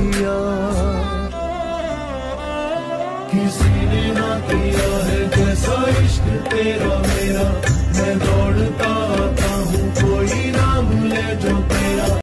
किया, किसी ने ना किया है जैसा इश्क तेरा।